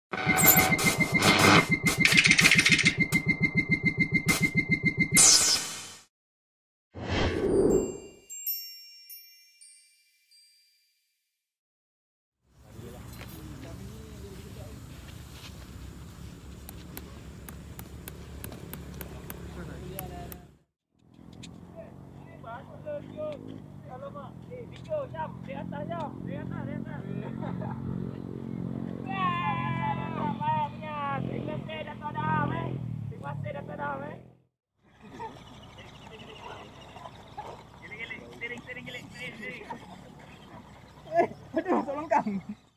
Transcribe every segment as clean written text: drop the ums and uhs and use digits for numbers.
Alamak, video jam, di atas jam, di atas. Terima kasih Dato' Adam, terima kasih Dato' Adam. Giling. Aduh, masuk longkang.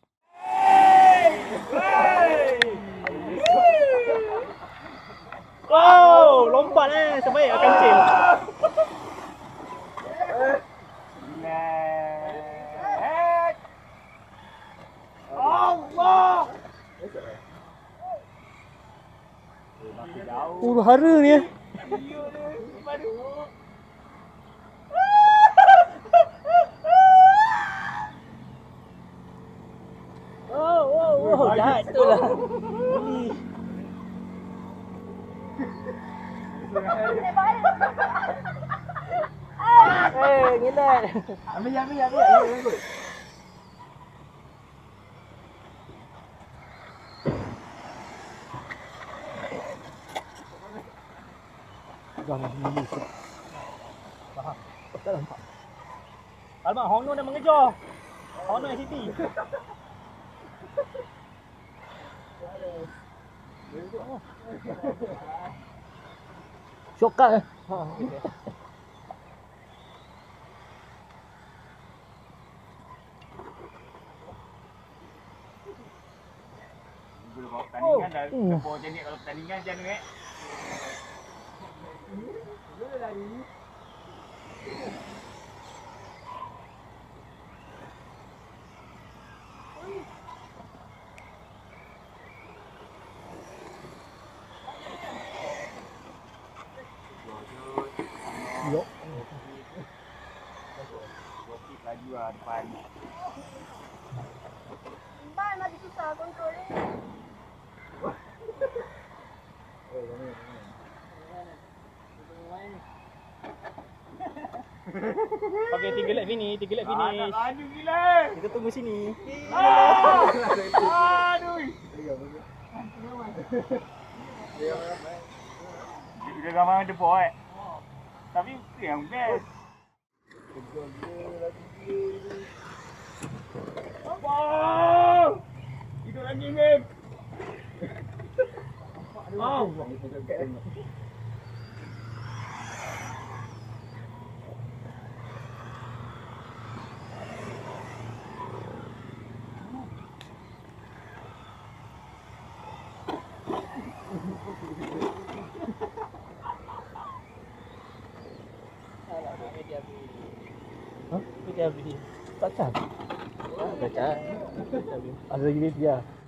Wow, lompat sebaik akan kecil. Allah. Hara ni. Oh, jahat tu lah. Ngilat. Ambil. Jangan menusuk. Faham? Tak nampak. Alamak, Hono dah mengejar. Hono SCT. Shortcut. Pertandingan dah kebor macam ni kalau pertandingan macam ni Yo. Bokit laju lah depan. Bye, masih susah kontrol ni. Okey, 3 lap finish. Laju gila. Kita tunggu sini. Aduh. Dia gambar ada boy. Tapi itu yang best. Wow! Hidup lagi ni. Oh. Dia beli. Tak cak. Tak cak. Ada gini dia.